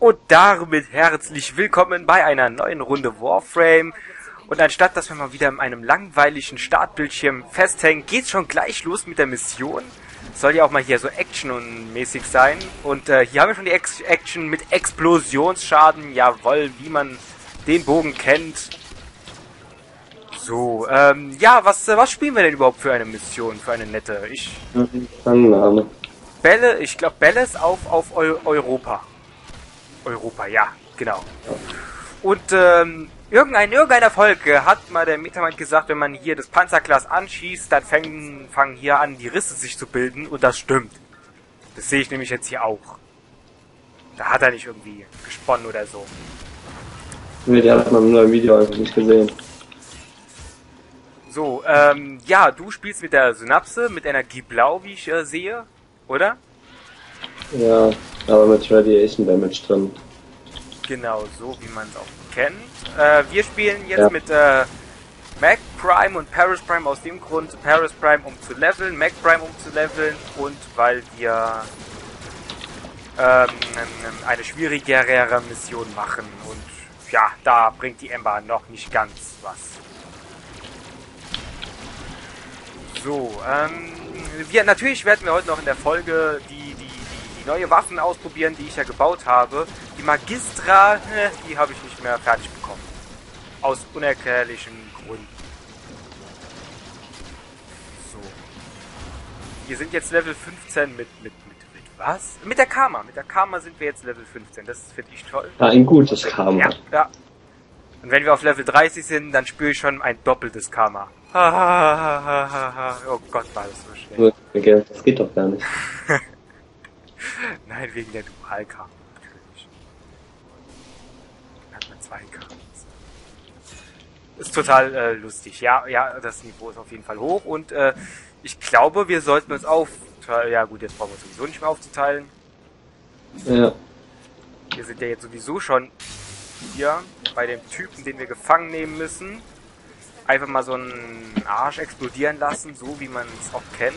Und damit herzlich willkommen bei einer neuen Runde Warframe. Und anstatt, dass wir mal wieder in einem langweiligen Startbildschirm festhängen, geht's schon gleich los mit der Mission. Soll ja auch mal hier so Action-mäßig sein. Und hier haben wir schon die Action mit Explosionsschaden. Jawohl, wie man den Bogen kennt. So, ja, was spielen wir denn überhaupt für eine Mission, für eine nette? Bälle, ich glaube Bälles auf Europa. Europa, ja, genau. Und irgendeiner Folge hat mal der Metamind gesagt, wenn man hier das Panzerglas anschießt, dann fangen hier an, die Risse sich zu bilden. Und das stimmt. Das sehe ich nämlich jetzt hier auch. Da hat er nicht irgendwie gesponnen oder so. Nee, die hat man im neuen Video einfach nicht gesehen. So, ja, du spielst mit der Synapse, mit Energie Blau, wie ich sehe, oder? Ja, aber mit Radiation Damage drin. Genau, so wie man es auch kennt. Wir spielen jetzt mit Mac Prime und Paris Prime aus dem Grund. Paris Prime um zu leveln, Mac Prime um zu leveln und weil wir eine schwierigere Mission machen. Und ja, da bringt die Ember noch nicht ganz was. So, natürlich werden wir heute noch in der Folge die neue Waffen ausprobieren, die ich ja gebaut habe. Die Magistra, die habe ich nicht mehr fertig bekommen. Aus unerklärlichen Gründen. So. Wir sind jetzt Level 15 mit was? Mit der Karma. Mit der Karma sind wir jetzt Level 15. Das finde ich toll. Ein gutes Karma. Ja, ja. Und wenn wir auf Level 30 sind, dann spüre ich schon ein doppeltes Karma. Oh Gott, war das so schlecht. Das geht doch gar nicht. Nein, wegen der Dualkarma natürlich. Dann hat man 2 Karmas. Ist total lustig. Ja, das Niveau ist auf jeden Fall hoch. Und ich glaube, wir sollten uns aufteilen. Ja gut, jetzt brauchen wir uns sowieso nicht mehr aufzuteilen. Ja. Wir sind ja jetzt sowieso schon hier bei dem Typen, den wir gefangen nehmen müssen. Einfach mal so einen Arsch explodieren lassen, so wie man es auch kennt.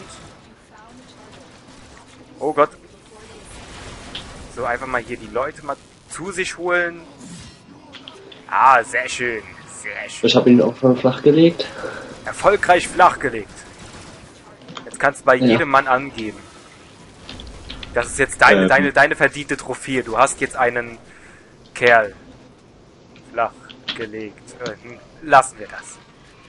Oh Gott. So, einfach mal hier die Leute mal zu sich holen. Ah, sehr schön. Sehr schön. Ich habe ihn auch schon flach gelegt. Erfolgreich flachgelegt. Jetzt kannst du bei jedem Mann angeben. Das ist jetzt deine verdiente Trophäe. Du hast jetzt einen Kerl flachgelegt. Lassen wir das.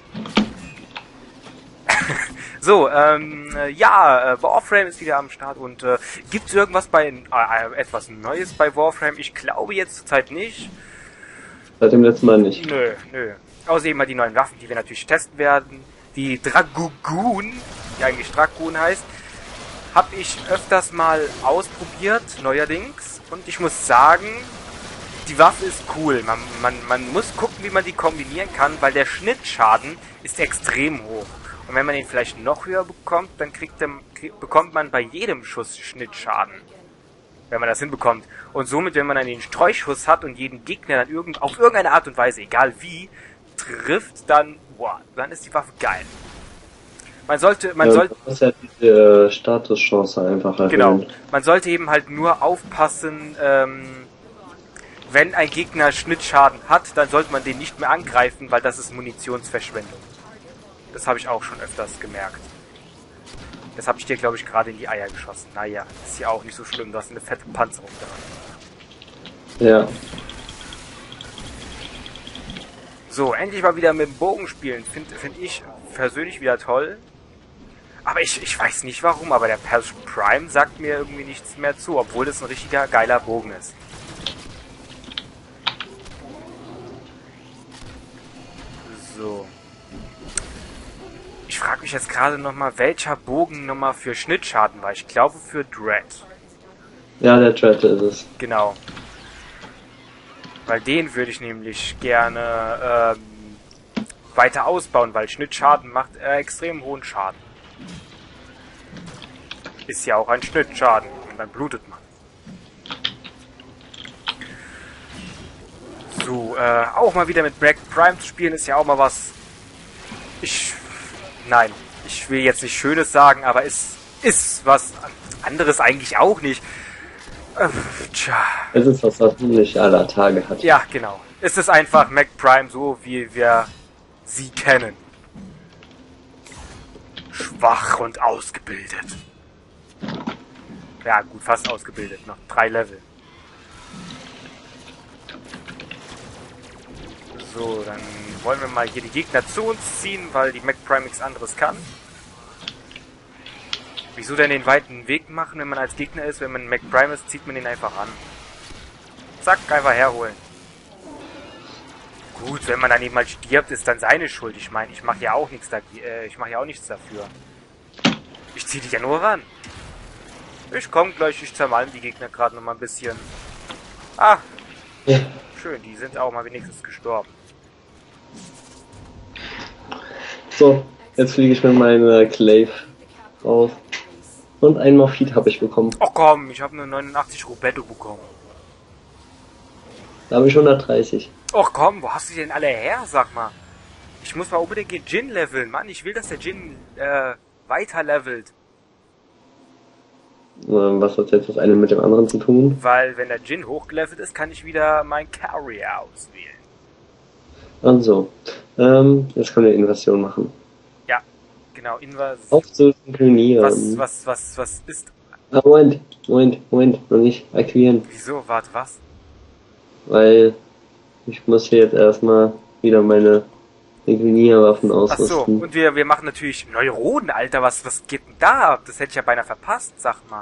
So, Warframe ist wieder am Start und gibt es irgendwas etwas Neues bei Warframe? Ich glaube jetzt zurzeit nicht. Seit dem letzten Mal nicht. Nö. Außer eben mal die neuen Waffen, die wir natürlich testen werden. Die Dragoon, die eigentlich Dragoon heißt, habe ich öfters mal ausprobiert, neuerdings. Und ich muss sagen, die Waffe ist cool. Man muss gucken, wie man die kombinieren kann, weil der Schnittschaden ist extrem hoch. Und wenn man ihn vielleicht noch höher bekommt, dann bekommt man bei jedem Schuss Schnittschaden. Wenn man das hinbekommt. Und somit, wenn man dann den Streuschuss hat und jeden Gegner dann auf irgendeine Art und Weise, egal wie, trifft, dann ist die Waffe geil. Man sollte... Das ist ja diese Statuschance einfach erhöhen. Genau. Man sollte eben halt nur aufpassen, wenn ein Gegner Schnittschaden hat, dann sollte man den nicht mehr angreifen, weil das ist Munitionsverschwendung. Das habe ich auch schon öfters gemerkt. Das habe ich dir, glaube ich, gerade in die Eier geschossen. Naja, ist ja auch nicht so schlimm, du hast eine fette Panzerung dran. Ja. So, endlich mal wieder mit dem Bogen spielen. Find ich persönlich wieder toll. Aber ich weiß nicht warum, aber der Paris Prime sagt mir irgendwie nichts mehr zu, obwohl das ein richtiger geiler Bogen ist. So. Ich frage mich jetzt gerade nochmal, welcher Bogen nochmal für Schnittschaden war. Ich glaube für Dread. Ja, der Dread ist es. Genau. Weil den würde ich nämlich gerne weiter ausbauen, weil Schnittschaden macht extrem hohen Schaden. Ist ja auch ein Schnittschaden und dann blutet man. So, auch mal wieder mit Black Prime zu spielen ist ja auch mal was... Nein, ich will jetzt nicht Schönes sagen, aber es ist was anderes eigentlich auch nicht. Tja. Es ist, was man nicht aller Tage hat. Ja, genau. Es ist einfach Mac Prime, so wie wir sie kennen. Schwach und ausgebildet. Ja, gut, fast ausgebildet. Noch 3 Level. So, dann wollen wir mal hier die Gegner zu uns ziehen, weil die Mac Prime nichts anderes kann. Wieso denn den weiten Weg machen, wenn man als Gegner ist? Wenn man Mac Prime ist, zieht man ihn einfach an. Zack, einfach herholen. Gut, wenn man dann eben mal stirbt, ist dann seine Schuld. Ich meine, ich mache ja auch nichts dafür. Ich ziehe dich ja nur ran. Ich komme gleich, ich zermalm die Gegner gerade noch mal ein bisschen. Ah, Ja. schön, die sind auch mal wenigstens gestorben. So, jetzt fliege ich mit meiner Clave raus. Und ein Morphit habe ich bekommen. Oh komm, ich habe nur 89 Rubetto bekommen. Da habe ich 130. Och komm, wo hast du die denn alle her, sag mal? Ich muss mal unbedingt den Jin leveln. Mann, ich will, dass der Jin weiter levelt. Was hat jetzt das eine mit dem anderen zu tun? Weil, wenn der Jin hochgelevelt ist, kann ich wieder mein Carrier auswählen. Und so. Jetzt können wir Invasion machen. Ja, genau, Invasion. Auf zu synchronisieren. Was ist... Ah, Moment, noch nicht aktivieren. Wieso, warte, was? Weil ich muss hier jetzt erstmal wieder meine Synchronierwaffen Ach so, ausrüsten. und wir machen natürlich Neuronen, Alter, was geht denn da ab? Das hätte ich ja beinahe verpasst, sag mal.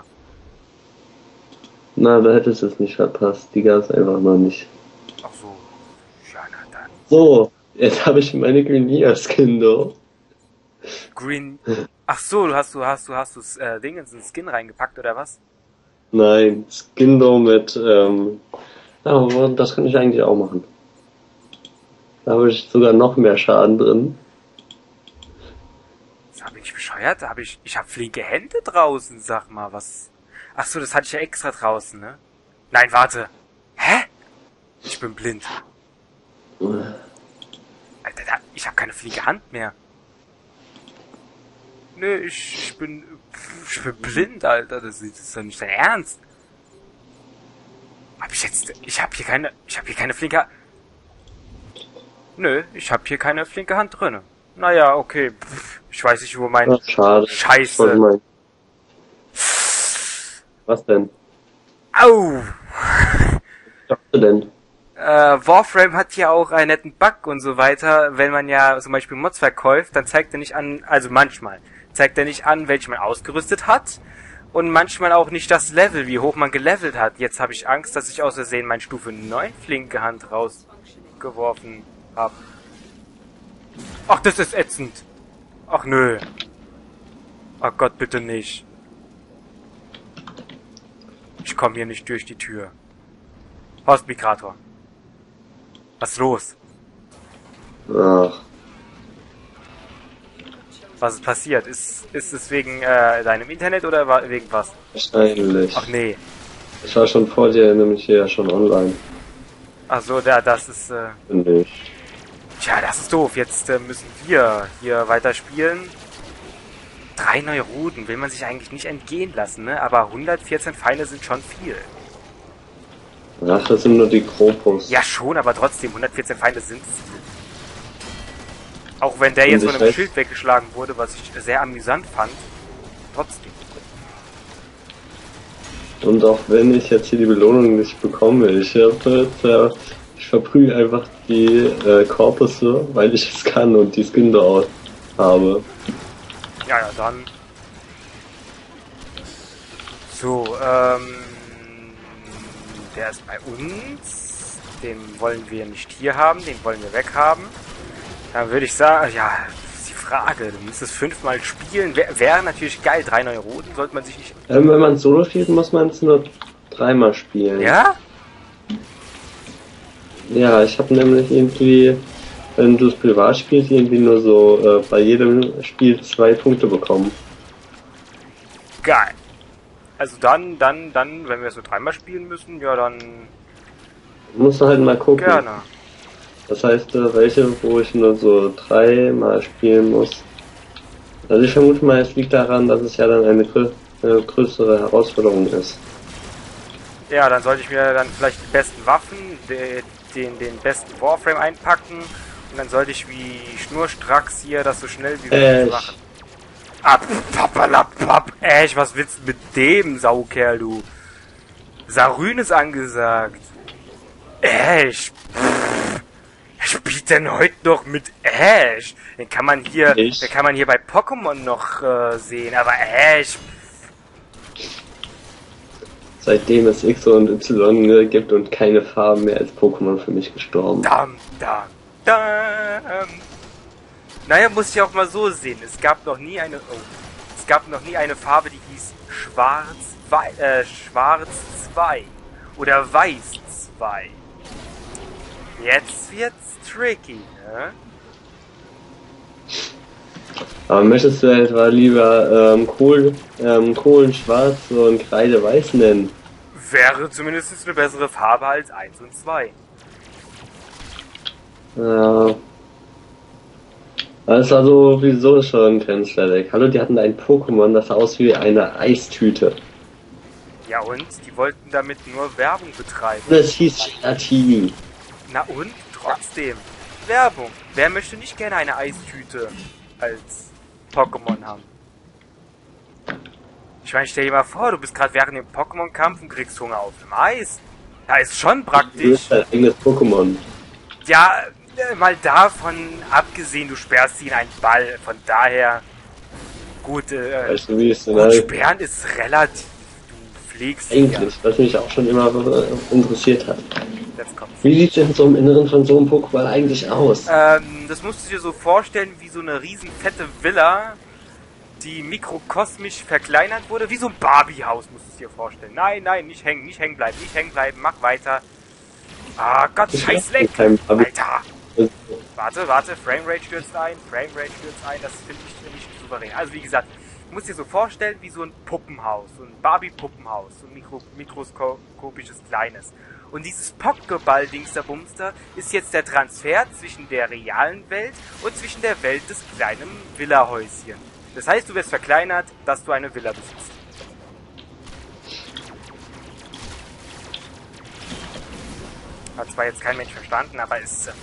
Na, da hättest du es nicht verpasst. Die gab es einfach noch nicht. Ach so, ja, na dann. So, jetzt habe ich meine Grenier-Skin doch. Green... Ach so, du hast Ding in so einen Skin reingepackt, oder was? Nein, Skindo mit, aber das kann ich eigentlich auch machen. Da habe ich sogar noch mehr Schaden drin. Bin ich bescheuert? Ich hab flinke Hände draußen, sag mal, was... Ach so, das hatte ich ja extra draußen, ne? Nein, warte. Hä? Ich bin blind. Alter, ich habe keine flinke Hand mehr. Nö, ich bin blind, Alter, das ist doch nicht dein Ernst. Ich habe hier keine flinke Hand. Nö, ich habe hier keine flinke Hand drinne. Naja, okay, ich weiß nicht, wo mein... Ach, schade. Scheiße. Was denn? Au! Was dachte denn? Warframe hat hier auch einen netten Bug und so weiter. Wenn man ja zum Beispiel Mods verkauft, dann zeigt er nicht an, also manchmal, zeigt er nicht an, welche man ausgerüstet hat. Und manchmal auch nicht das Level, wie hoch man gelevelt hat. Jetzt habe ich Angst, dass ich aus Versehen meine Stufe 9 flinke Hand rausgeworfen habe. Ach, das ist ätzend. Ach nö. Ach Gott, bitte nicht. Ich komme hier nicht durch die Tür. Horst Migrator. Was ist los? Ach, Was ist passiert? Ist es wegen deinem Internet oder wegen was? wahrscheinlich. Ach nee. Ich war schon vor dir, nämlich hier ja schon online. Ach so, das ist... Finde ich. Tja, das ist doof. Jetzt müssen wir hier weiterspielen. 3 Neuroden will man sich eigentlich nicht entgehen lassen, ne? Aber 114 Feinde sind schon viel. Ach, das sind nur die Kropos. Ja schon, aber trotzdem, 114 Feinde sind viel. Auch wenn der Und jetzt ich von einem weiß- Schild weggeschlagen wurde, was ich sehr amüsant fand. Trotzdem. Und auch wenn ich jetzt hier die Belohnung nicht bekomme, ich verprügel einfach die Korpusse, weil ich es kann und die Skindo auch habe. Ja, dann. So, der ist bei uns. Den wollen wir nicht hier haben, den wollen wir weghaben. Dann würde ich sagen, ja, das ist die Frage. Du müsstest 5-mal spielen. Wäre natürlich geil. 3 Neuroden sollte man sich nicht... Wenn man Solo spielt, muss man es nur 3-mal spielen. Ja? Ja, ich habe nämlich irgendwie, wenn du es privat spielst, irgendwie nur so bei jedem Spiel 2 Punkte bekommen. Geil. Also dann, wenn wir es nur 3-mal spielen müssen, ja dann Musst du halt mal gucken. gerne. Das heißt, welche, wo ich nur so 3-mal spielen muss. Also ich vermute mal, es liegt daran, dass es ja dann eine größere Herausforderung ist. Ja, dann sollte ich mir dann vielleicht die besten Waffen, den besten Warframe einpacken. Und dann sollte ich wie schnurstracks hier das so schnell wie möglich machen. Papalapap, was willst du mit dem Saukerl, du? Saryn ist angesagt. Ash. Wer spielt denn heute noch mit Ash? Den kann man hier bei Pokémon noch sehen, aber Ash. Seitdem es X und Y gibt und keine Farben mehr, als Pokémon für mich gestorben. Dam. Naja, muss ich auch mal so sehen. Es gab noch nie eine Farbe, die hieß Schwarz 2 oder Weiß 2. Jetzt wird's tricky, ne? Aber möchtest du etwa lieber Kohlen schwarz und Kreide weiß nennen? Wäre zumindest eine bessere Farbe als 1 und 2. Ja. Das war sowieso schon ein Tänzlerdeck. Hallo, die hatten ein Pokémon, das sah aus wie eine Eistüte. Ja und? Die wollten damit nur Werbung betreiben. Das hieß Gelatini. Na und? Trotzdem. Werbung. Wer möchte nicht gerne eine Eistüte als Pokémon haben? Ich meine, stell dir mal vor, du bist gerade während dem Pokémon-Kampf und kriegst Hunger auf dem Eis. Da ist schon praktisch. Du bist dein eigenes Pokémon. Ja, mal davon abgesehen, du sperrst sie in einen Ball. Von daher, gut, Weißt du, wie es gut sperren ist relativ. Du pflegst sie eigentlich, was mich auch schon immer interessiert hat. Jetzt kommt's. Wie sieht denn so im Inneren von so einem Pokéball eigentlich aus? Das musst du dir so vorstellen, wie so eine riesen fette Villa, die mikrokosmisch verkleinert wurde, wie so ein Barbie-Haus, musst du es dir vorstellen. Nein, nicht hängen bleiben, mach weiter. Ah Gott, scheiß Leck! Alter! Warte, Framerate stürzt ein, das finde ich nicht souverän. Also wie gesagt, du musst dir so vorstellen, wie so ein Puppenhaus, so ein Barbie-Puppenhaus, so ein mikroskopisches Kleines. Und dieses Pokéball-Dingsterbumster ist jetzt der Transfer zwischen der realen Welt und zwischen der Welt des kleinen Villa-Häuschen. Das heißt, du wirst verkleinert, dass du eine Villa besitzt. Hat zwar jetzt kein Mensch verstanden, aber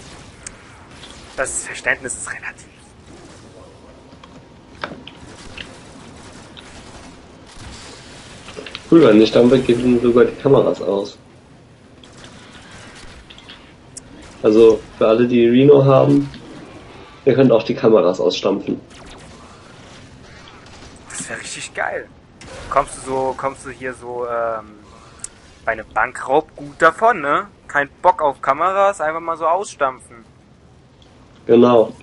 das Verständnis ist relativ. Cool, wenn nicht, dann gehen sogar die Kameras aus. Also für alle, die Reno haben, ihr könnt auch die Kameras ausstampfen. Das wäre richtig geil. Kommst du hier so bei einem Bankraub gut davon, ne? Kein Bock auf Kameras, einfach mal so ausstampfen. Genau.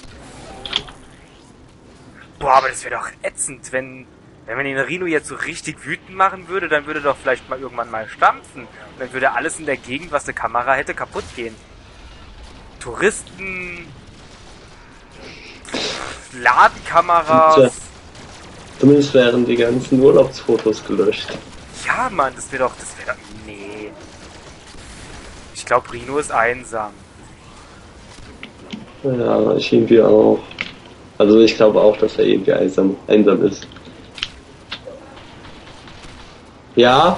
Boah, aber das wäre doch ätzend, wenn man den Rino jetzt so richtig wütend machen würde, dann würde doch vielleicht mal irgendwann mal stampfen. Und dann würde alles in der Gegend, was eine Kamera hätte, kaputt gehen. Touristen, Ladenkameras. Ja. Zumindest wären die ganzen Urlaubsfotos gelöscht. Ja, Mann, das wäre doch, nee. Ich glaube, Rino ist einsam. Ja, ich irgendwie auch. Also ich glaube auch, dass er irgendwie einsam ist. Ja?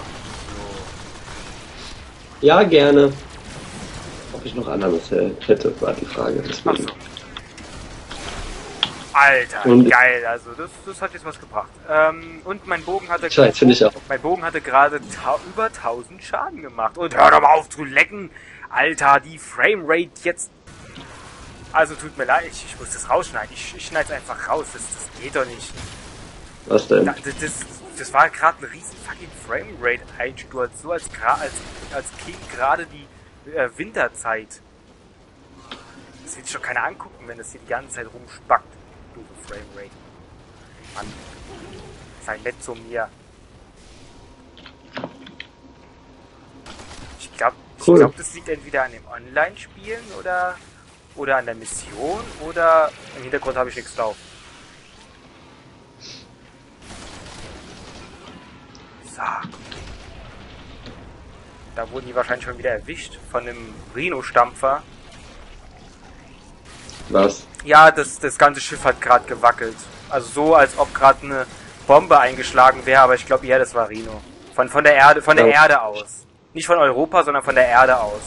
Ja, gerne. Ob ich noch anderes hätte, war die Frage. Ach so. Alter, und geil, also das hat jetzt was gebracht. Und mein Bogen hatte gerade über 1000 Schaden gemacht. Und hör doch mal auf zu lecken! Alter, die Framerate jetzt... Also tut mir leid, ich muss das rausschneiden. Ich schneide es einfach raus, das geht doch nicht. Was denn? Das war gerade ein riesen fucking Framerate-Einsturz, so als King gerade die Winterzeit. Das wird sich doch keiner angucken, wenn das hier die ganze Zeit rumspackt. Doofe Framerate. Mann. Sei nett zu mir. Ich glaube, das liegt entweder an dem Online-Spielen oder an der Mission oder im Hintergrund habe ich nichts laufen. So. Da wurden die wahrscheinlich schon wieder erwischt von einem Rhino-Stampfer. Was? Ja, das ganze Schiff hat gerade gewackelt. Also so, als ob gerade eine Bombe eingeschlagen wäre, aber ich glaube eher, das war Rhino. Von der Erde, von der Ja. Erde aus. Nicht von Europa, sondern von der Erde aus.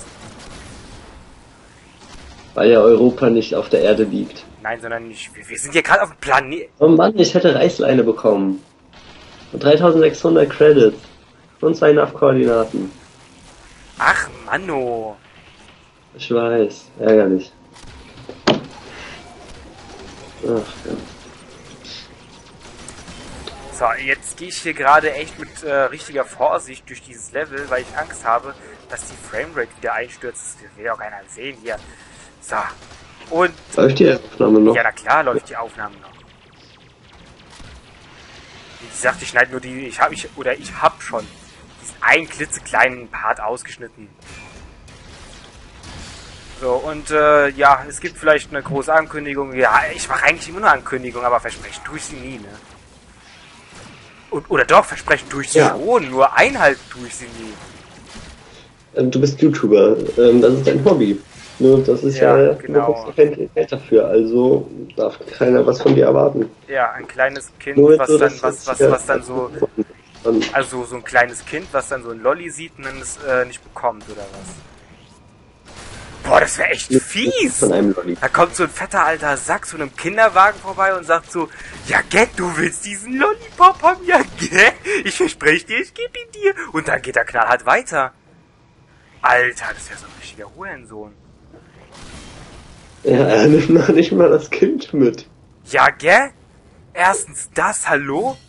Weil ja Europa nicht auf der Erde liegt. Nein, sondern nicht. Wir sind hier gerade auf dem Planet. Oh Mann, ich hätte Reißleine bekommen. Und 3600 Credits. Und 2 NAV-Koordinaten. Ach, Manno. Ich weiß, ärgerlich. Ach ja. So, jetzt gehe ich hier gerade echt mit richtiger Vorsicht durch dieses Level, weil ich Angst habe, dass die Framerate wieder einstürzt. Das will auch keiner sehen hier. So. Und. Läuft die Aufnahme noch? Ja, na klar läuft die Aufnahme noch. Wie gesagt, ich schneide nur die. Ich hab schon diesen einen klitzekleinen Part ausgeschnitten. So, und ja, es gibt vielleicht eine große Ankündigung. Ja, ich mache eigentlich immer nur Ankündigungen, aber versprechen tue ich sie nie, ne? Oder doch, versprechen tue ich sie schon, nur einhalten tue ich sie nie. Du bist YouTuber, das ist dein Hobby. Nur das ist ja genau. kein Geld dafür, also darf keiner was von dir erwarten. Ja, ein kleines Kind, Nur was so, dann, dass was dann so, also so ein kleines Kind, was dann so ein Lolli sieht und dann es nicht bekommt, oder was? Boah, das wäre echt fies! Von einem Lolli. Da kommt so ein fetter alter Sack zu einem Kinderwagen vorbei und sagt so, ja Gett, du willst diesen Lollipop haben? Ja Gett, ich verspreche dir, ich gebe ihn dir. Und dann geht der knallhart weiter. Alter, das ist ja so ein richtiger Hurensohn. Ja, er nimmt noch nicht mal das Kind mit. Ja, gell? Erstens das, hallo?